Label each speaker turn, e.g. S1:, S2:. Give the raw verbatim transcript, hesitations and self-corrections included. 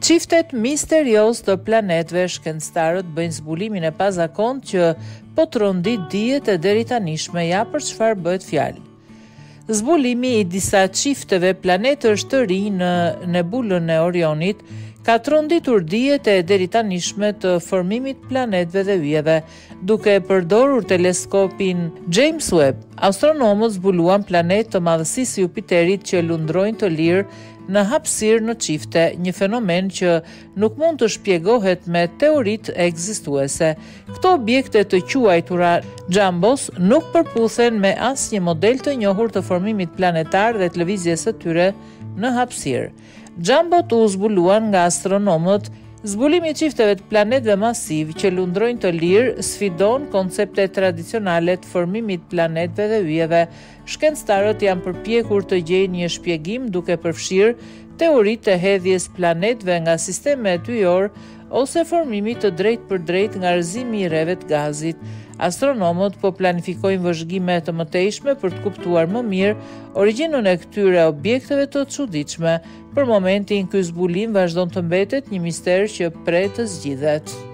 S1: Çiftet misterios të planetëve, shkencëtarët bëjnë zbulimin e pazakontë që po trondit dijet e deri tanishme, ja për çfarë bëhet fjalë. Zbulimi i disa çifteve planetësh të rinj në nebulën e Orionit ka tronditur dijet e deri tanishme të formimit planetëve dhe yjeve. Duke përdorur teleskopin James Webb, astronomët zbuluan planetë të madhësisë Jupiterit që lundrojnë të lirë në hapësirë në çifte, një fenomen që nuk mund të shpjegohet me teoritë ekzistuese. Këto objekte të quajtura Jumbos nuk përputhen me asnjë model të njohur të formimit planetar dhe të lëvizjes së tyre në hapësirë. Jumbot u zbuluan nga astronomët. Zbulimi i çifteve të planetëve masiv që lundrojnë të lirë sfidon konceptet tradicionale të formimit planetëve dhe yjeve. Shkencëtarët janë përpjekur të gjejnë një shpjegim duke përfshirë teoritë e hedhjes planetëve nga sistemet yjor ose formimit të drejtë për drejtë nga rrëzimi i rreve të gazit. Astronomët po planifikojnë vëzhgime të mëtejshme për të kuptuar më mirë origjinën e këtyre objekteve të çuditshme. Për momentin, ky zbulim vazhdon të mbetet një mister që pret të zgjidhet.